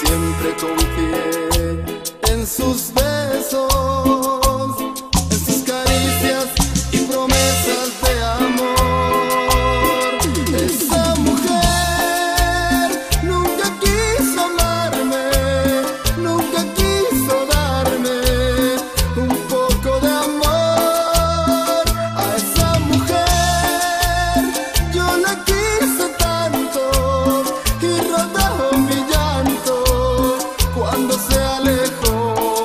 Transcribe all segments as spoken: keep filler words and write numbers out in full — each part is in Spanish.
siempre confié en sus besos, en sus caricias y promesas de amor. Esa mujer nunca quiso amarme, nunca quiso darme un poco de amor. A esa mujer yo la quise tanto y rodó mi llanto cuando se alejó.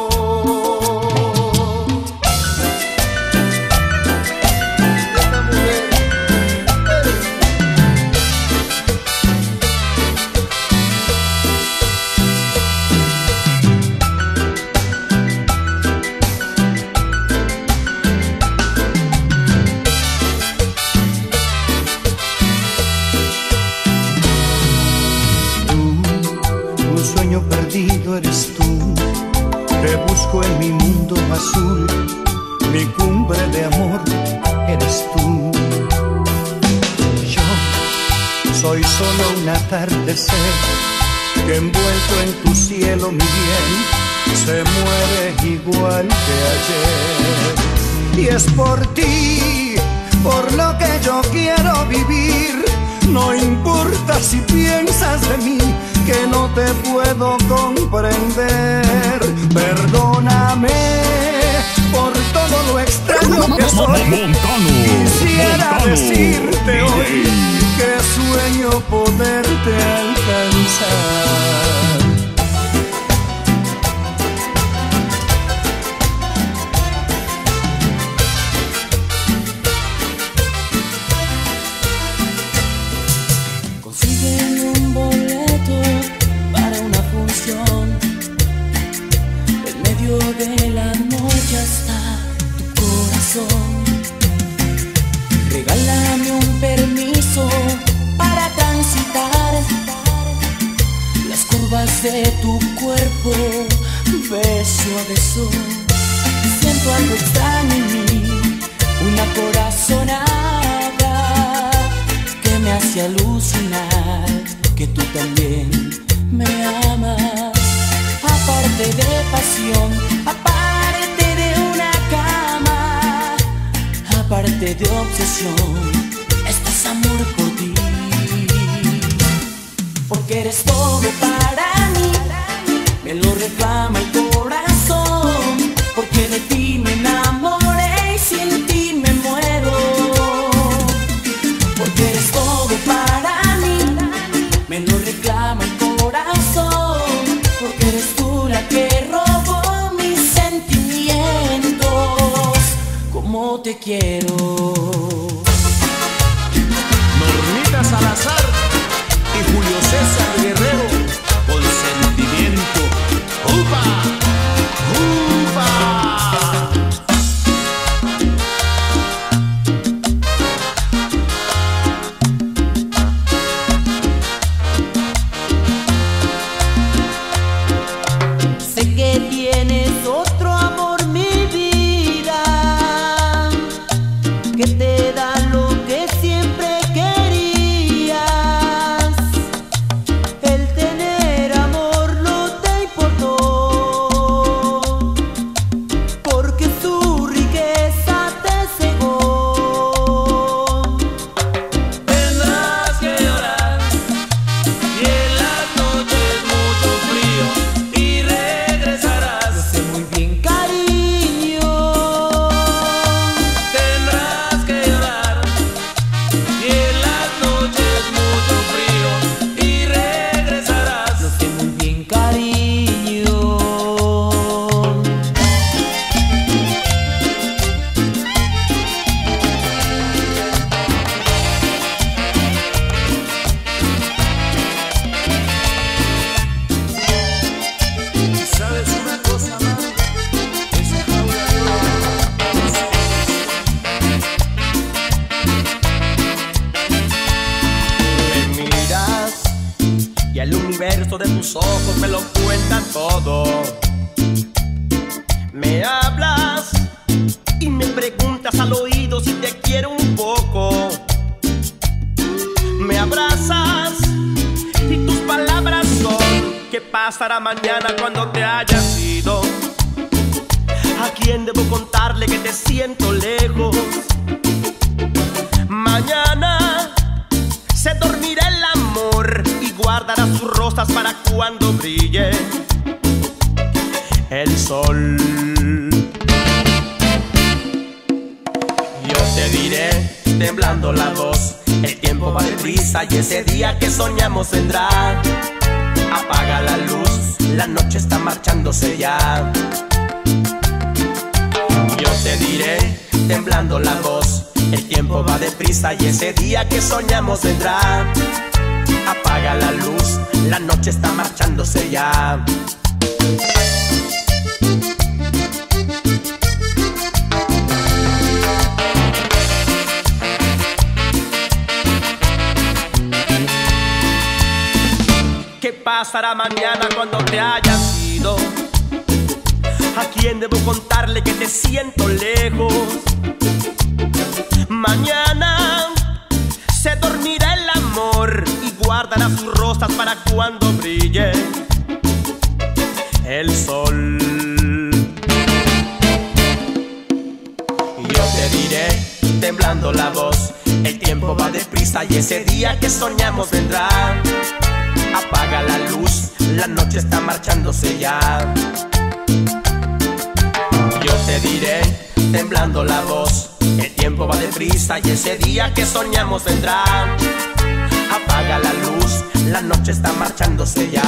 Perdido eres tú, te busco en mi mundo azul, mi cumbre de amor eres tú. Yo soy solo un atardecer que envuelto en tu cielo, mi bien, se muere igual que ayer. Y es por ti, por lo que yo quiero vivir. No importa si piensas de mí que no te puedo comprender. Perdóname por todo lo extraño que soy. Quisiera decirte hoy que sueño poderte alcanzar. De la noche hasta tu corazón, regálame un permiso para transitar las curvas de tu cuerpo, beso a beso. Siento algo extraño en mí, una corazonada que me hace alucinar que tú también me amas. Aparte de pasión, aparte de una cama, aparte de obsesión, este es amor por ti. Porque eres todo para mí, me lo reclama el corazón. Porque de ti me enamoré y sin ti me muero. Porque eres todo para mí, me lo reclama el corazón. Porque eres tú la que robó mis sentimientos, como te quiero. Normita Salazar y Julio César Guerrero, con sentimiento. ¡Upa! ¡Upa! universo de tus ojos me lo cuentan todo. Me hablas y me preguntas al oído si te quiero un poco. Me abrazas y tus palabras son ¿Qué pasará mañana cuando te hayas ido? ¿A quién debo contarle que te siento lejos? Mañana se dormirá el amor y guardará sus rosas para cuando brille el sol. Yo te diré, temblando la voz, el tiempo va deprisa y ese día que soñamos vendrá. Apaga la luz, la noche está marchándose ya. Yo te diré, temblando la voz, el tiempo va deprisa y ese día que soñamos vendrá. Apaga la luz, la noche está marchándose ya. ¿Qué pasará mañana cuando te hayas ido? ¿A quién debo contarle que te siento lejos? Mañana se dormirá el amor y guardará sus rosas para cuando brille el sol. Yo te diré, temblando la voz, el tiempo va deprisa y ese día que soñamos vendrá. Apaga la luz, la noche está marchándose ya. Yo te diré, temblando la voz, el tiempo va deprisa y ese día que soñamos vendrá. Apaga la luz, la noche está marchándose ya.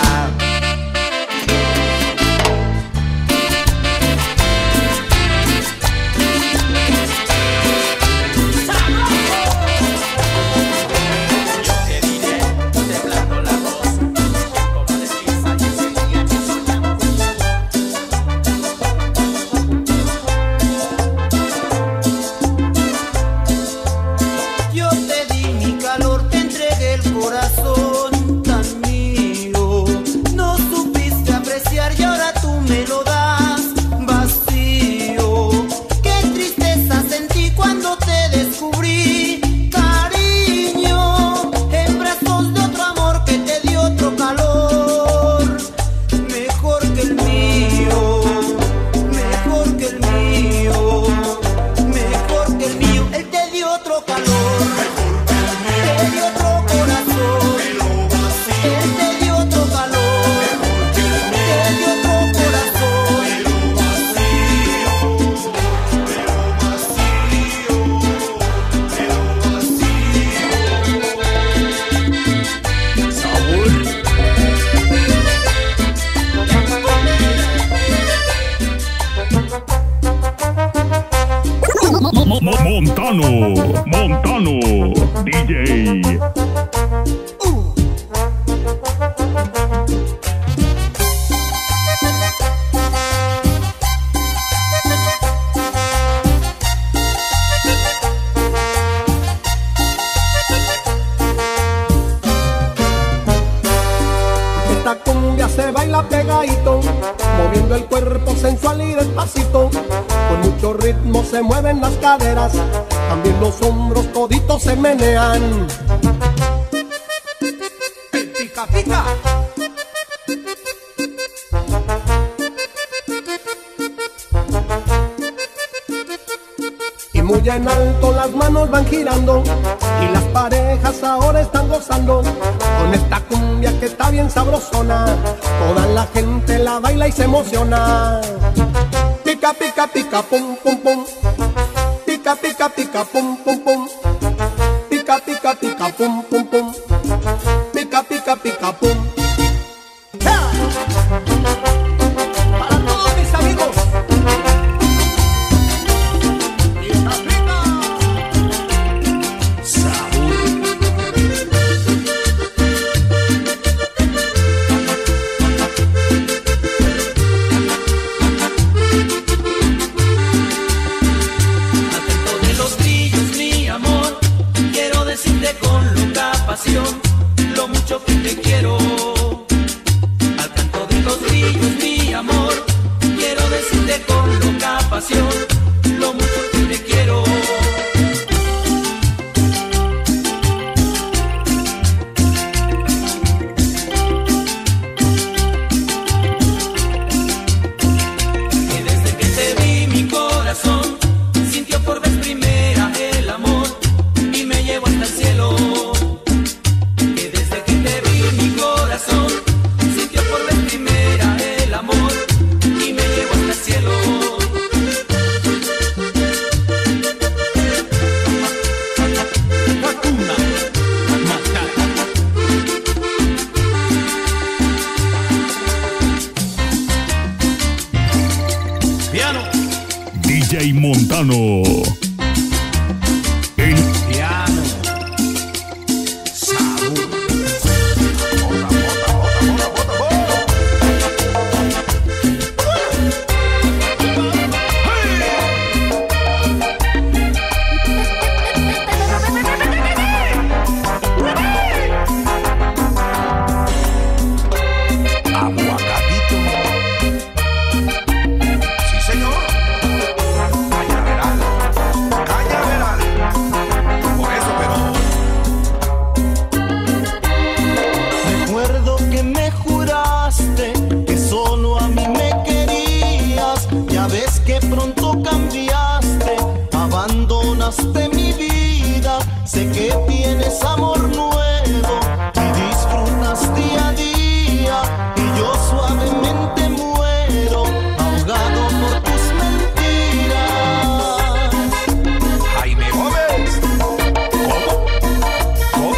Montano, Montano, D J. Uh. Esta cumbia se baila pegadito, moviendo el cuerpo sensual y despacito. Con mucho ritmo se mueven las caderas, también los hombros toditos se menean. Pica, pica. Y muy en alto las manos van girando y las parejas ahora están gozando con esta cumbia que está bien sabrosona. Toda la gente la baila y se emociona. Pica, pica, pica, pum, pum, pum. Pica, pica, pica, pum, pum, pum. Pica, pica, pica, pum, pum, pum. Pica, pica, pica, pum. ¡Ja! Para todos mis amigos. Pica, pica. Atento de los brillos, mi amor, quiero decirte con loca pasión J Montano. El piano. Sabor. Bota, bota, bota, bota, bota, Aguacatito. Sí, señor. Cañaveral. Cañaveral. Por eso, pero Recuerdo que me juraste que solo a mí me querías. Ya ves que pronto cambiaste, abandonaste mi vida. Sé que tienes amor nuevo y disfrutas día a día. Y yo suavemente muero, ahogado por tus mentiras. Jaime Gómez. ¿Cómo? ¿Cómo?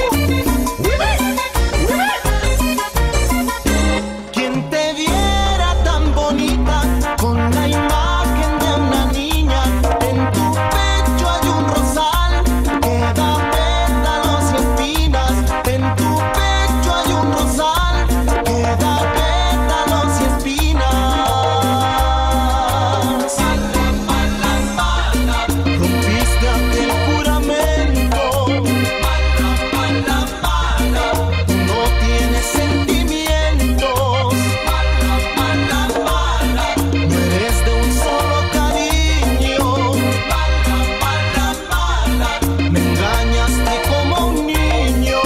Quien te viera tan bonita con la imagen de una niña. En tu pecho hay un rosal que da pétalos y espinas. En tu pecho hay un rosal que da pétalos y espinas. Mala, mala, mala, rompiste aquel juramento. Mala, mala, mala, tú no tienes sentimientos. Mala, mala, mala, no eres de un solo cariño. Mala, mala, mala, me engañaste como un niño.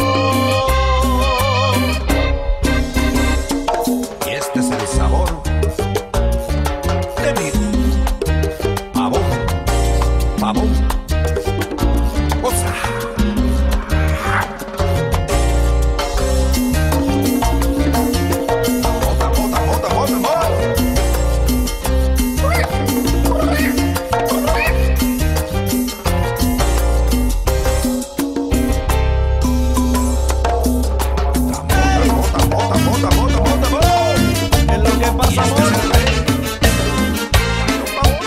Y este es el sabor de mi pavón, pavón, osa. Bota, bota, bota, bota, bota. Bota, bota, bota, bota, bota, bota. ¿Qué es lo que Y pasa, este es amor? el rey. Pavón.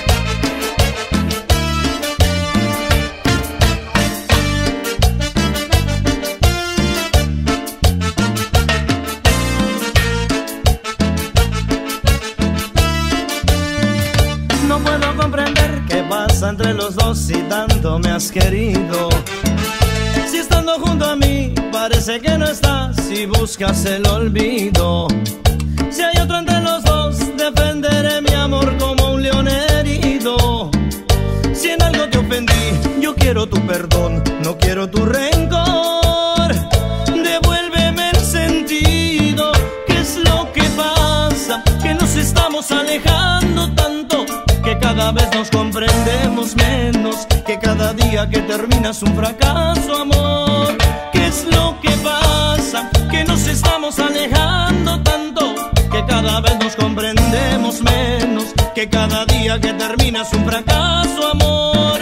No puedo comprender qué pasa entre los dos si tanto me has querido. Si estando junto a mí parece que no estás y buscas el olvido. Si hay otro entre los dos, defenderé mi amor como un león herido. Si en algo te ofendí, yo quiero tu perdón, no quiero tu rencor. Devuélveme el sentido, ¿qué es lo que pasa? Que nos estamos alejando tanto, que cada vez nos comprendemos menos, que cada día que termina es un fracaso, amor. ¿Qué es lo que pasa? Que nos estamos alejando tanto, que cada vez nos comprendemos menos, que cada día que termina es un fracaso, amor.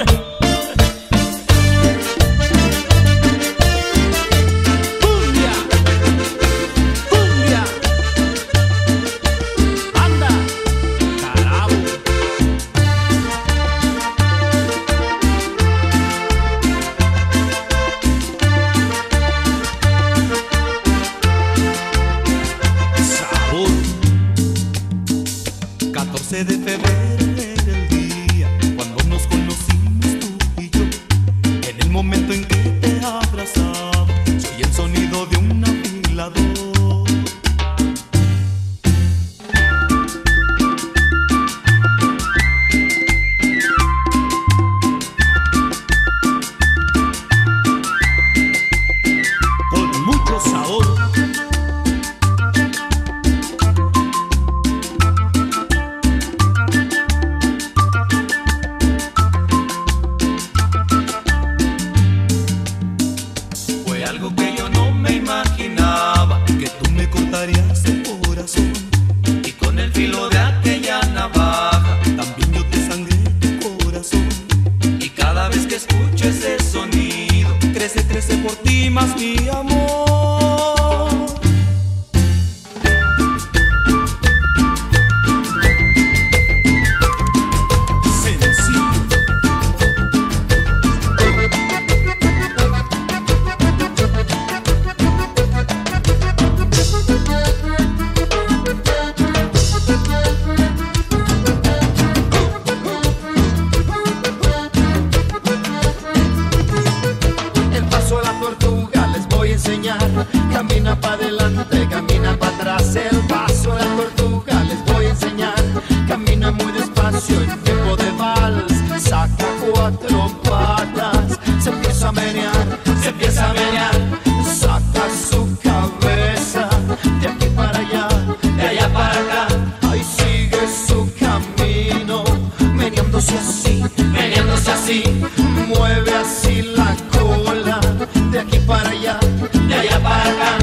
Cumbia, cumbia, anda, carajo. Sabor. catorce de febrero era el día cuando nos conocimos tú y yo. En el momento en que te abrazaba, soy el sonido de un afilador. Con mucho sabor. para allá, de allá para acá.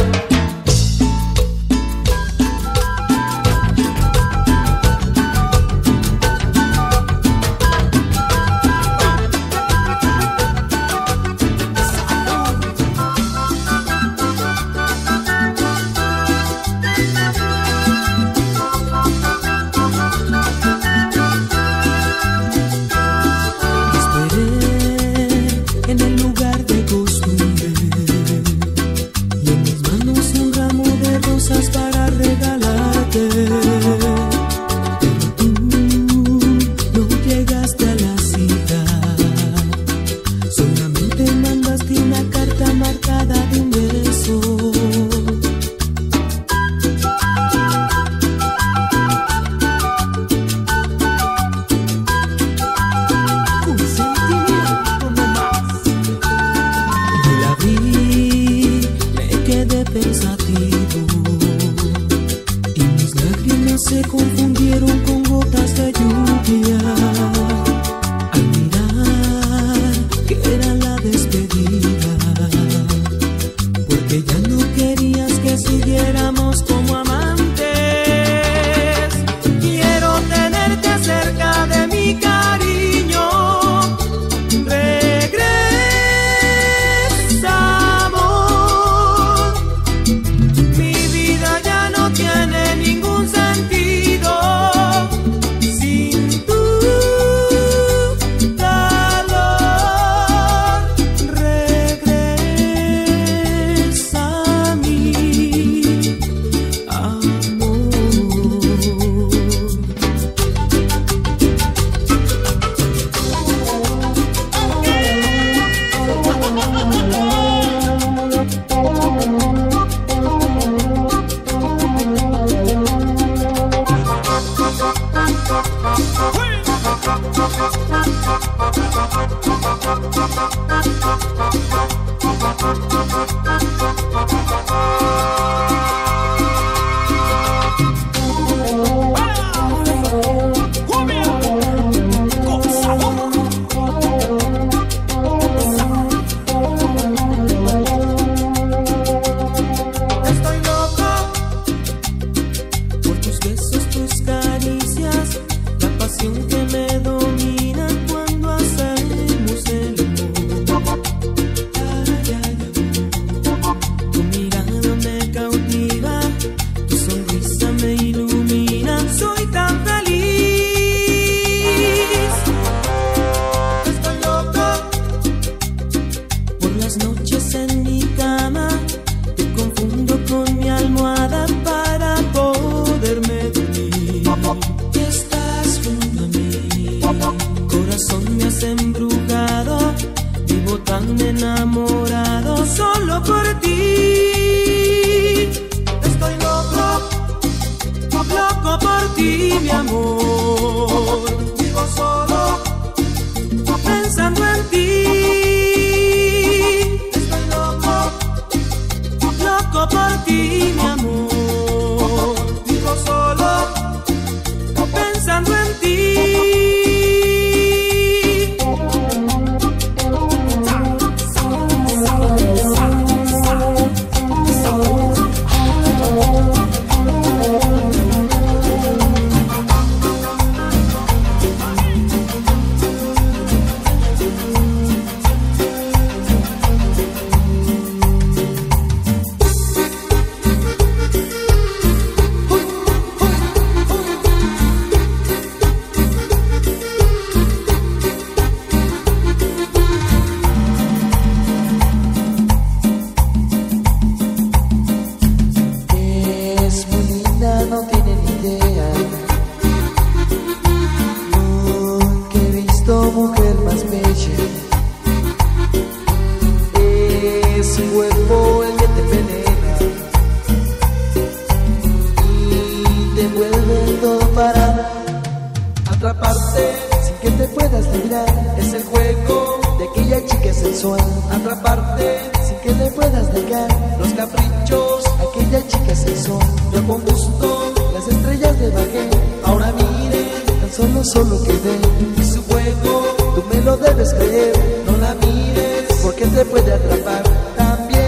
Solo que ve su juego, tú me lo debes creer. No la mires porque te puede atrapar también.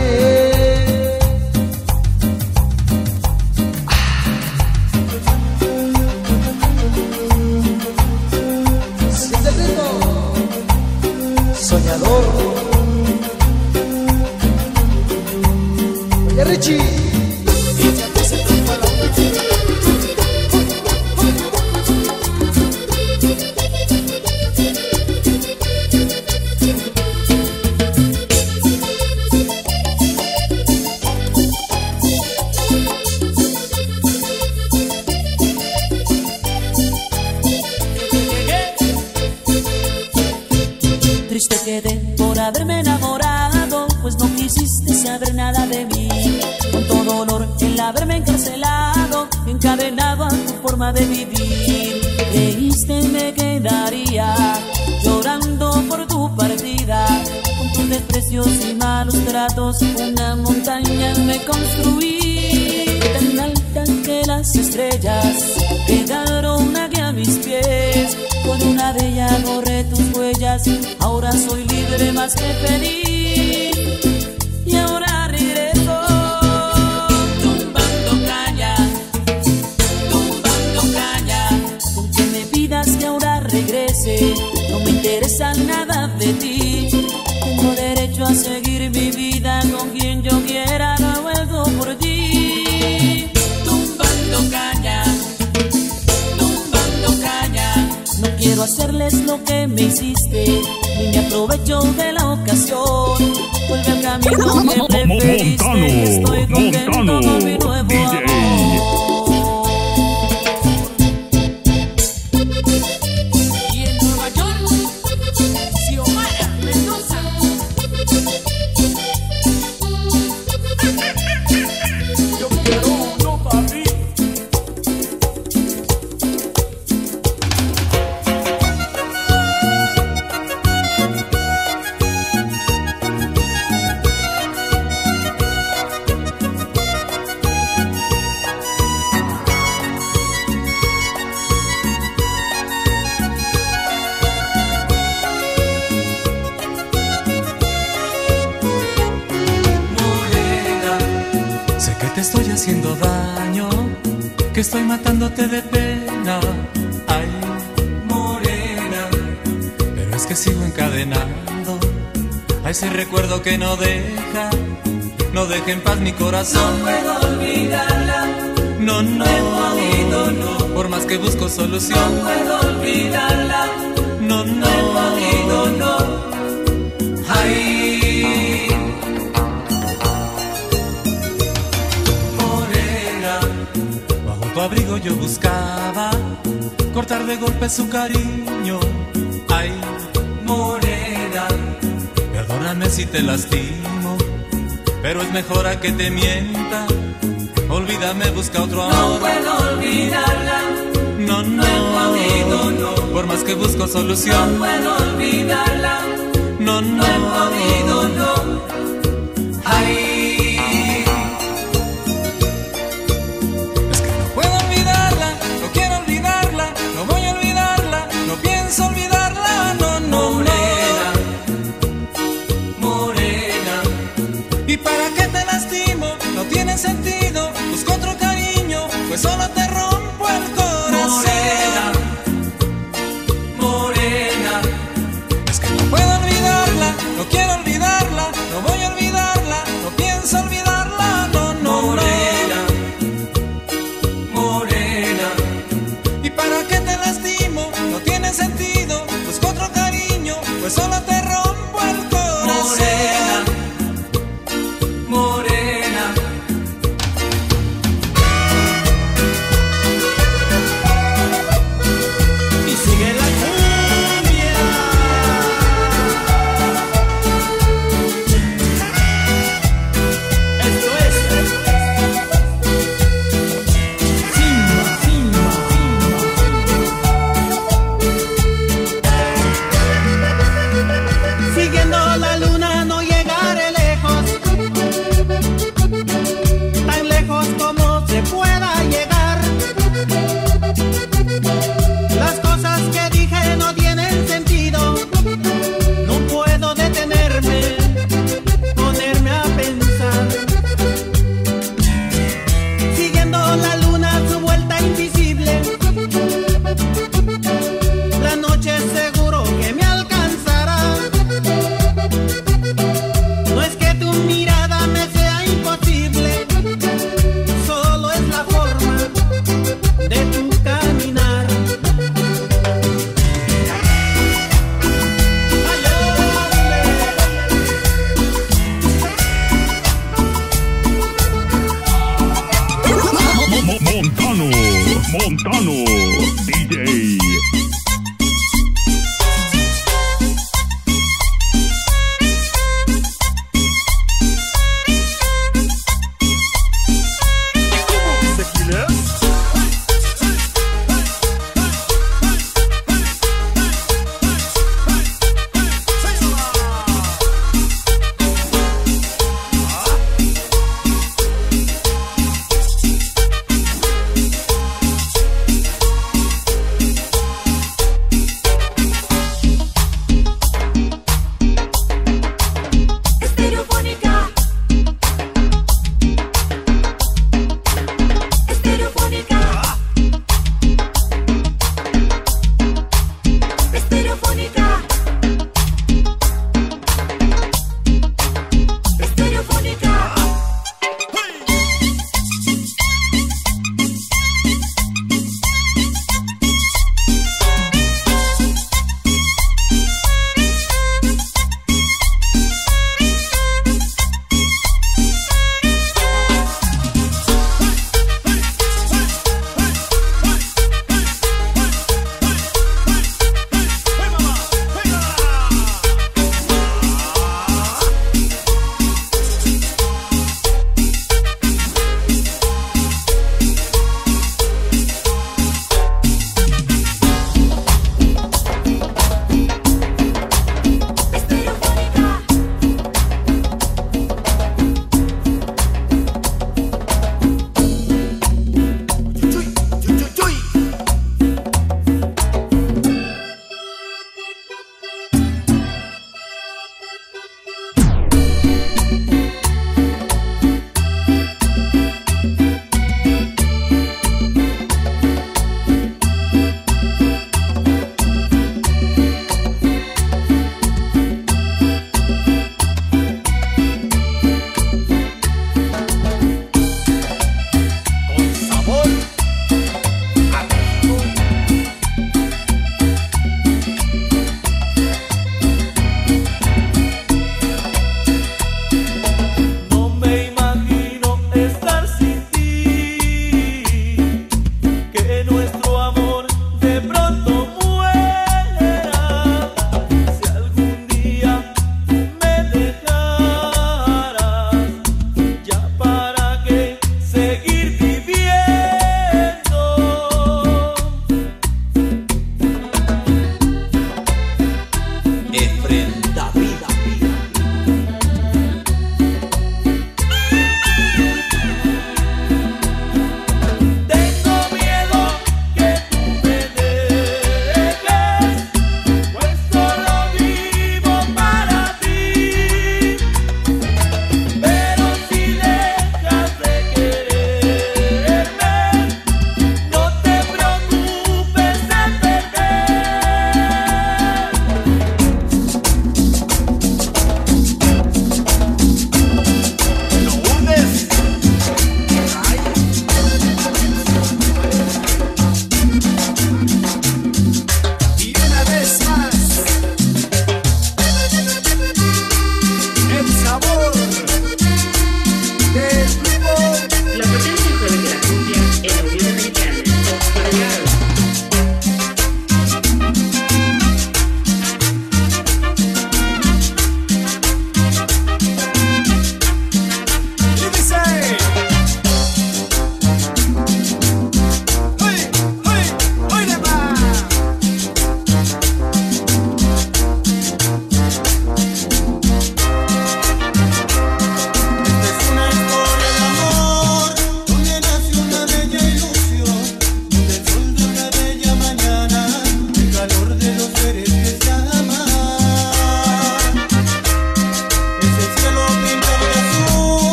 forma de vivir. Creíste me quedaría llorando por tu partida. Con tus desprecios y malos tratos una montaña me construí, tan alta que las estrellas quedaron aquí a mis pies. Con una de ellas borré tus huellas, ahora soy libre más que feliz. Y ahora regreso tumbando caña, tumbando caña. Con que me pidas que ahora regrese, no me interesa nada de ti. Tengo derecho a seguir mi vida con quien yo quiera, no vuelvo por ti. Tumbando caña, tumbando caña. No quiero hacerles lo que me hiciste, ni me aprovecho de la ocasión. Vuelve al camino que preferiste y estoy contento con mi nuevo amor. Y en Nueva York, Xiomara Mendoza. Yo quiero uno para mí. Estoy haciendo daño, que estoy matándote de pena. Ay, morena, pero es que sigo encadenando a ese recuerdo que no deja, no deja en paz mi corazón. No puedo olvidarla, no, no, no he podido, no. Por más que busco solución, No puedo olvidarla, no, no, no he podido, no. Ay, tu abrigo yo buscaba cortar de golpe su cariño. Ay, morena, perdóname si te lastimo, pero es mejor a que te mienta. Olvídame, busca otro amor. No puedo olvidarla, no, no, no he podido, no. Por más que busco solución, No puedo olvidarla, no, no, no he podido, no. Ay, olvidarla, no, no, morena, morena. ¿Y para qué te lastimo? No tiene sentido. Busco otro cariño, pues solo te rompo el corazón. Morena, morena. Es que no puedo olvidarla, no quiero olvidarla, no voy a olvidarla, no pienso olvidarla, no, no, morena, no. Morena. ¿Y para qué te lastimo? No tiene sentido. Busco otro cariño, pues solo te rompo el corazón. Morena, morena. Y sigue la cumbia. Esto es Simba, Simba, Simba. Siguiendo la luna no llegaré lejos, tan lejos como se pueda llegar. Las cosas que dije no tienen sentido, no puedo detenerme, ponerme a pensar. Siguiendo la luna su vuelta invisible, la noche seguro que me alcanzará. No es que tu mirada me sea imposible, solo es la forma de tu caminar. Ay, ole. Mo- Mo- Montano, Montano, D J. de nuestro